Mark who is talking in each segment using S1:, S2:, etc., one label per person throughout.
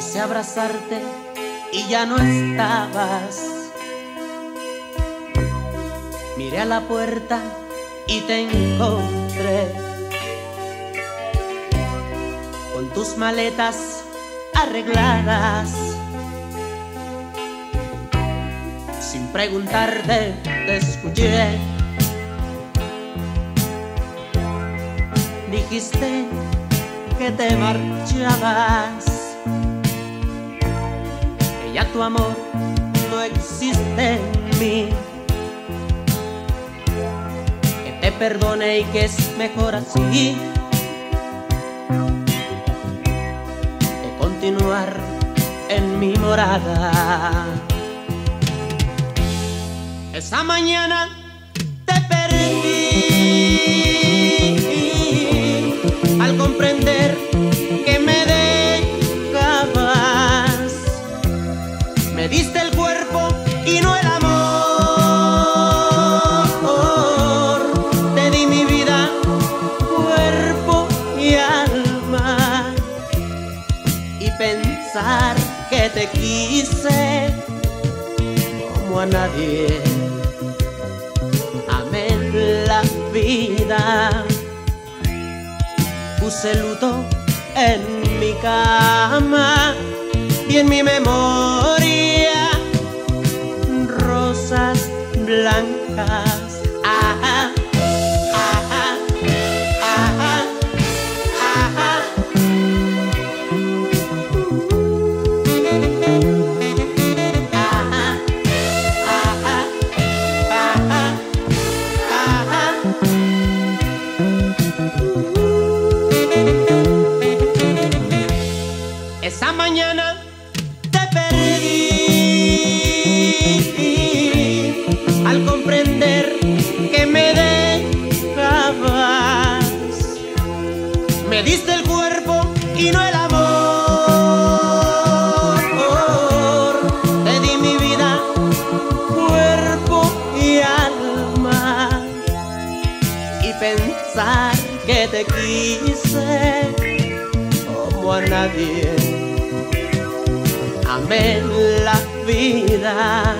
S1: Quise abrazarte y ya no estabas. Miré a la puerta y te encontré con tus maletas arregladas. Sin preguntarte te escuché. Dijiste que te marchabas, que ya tu amor no existe en mí, que te perdone y que es mejor así que continuar en mi morada. Esa mañana te perdí al comprender que me dejabas. Me diste el cuerpo y no el amor. Te di mi vida, cuerpo y alma. Y pensar que te quise como a nadie. Amé la vida. Puse luto en mi cama y en mi memoria rosas blancas. Ajá, ajá, ajá, ajá. Esa mañana te perdí al comprender que me dejabas. Me diste el cuerpo y no el amor. Te di mi vida, cuerpo y alma. Y pensar que te quise como a nadie. Amé la vida.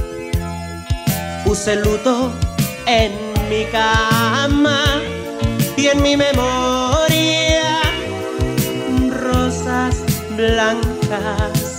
S1: Puse luto en mi cama y en mi memoria rosas blancas.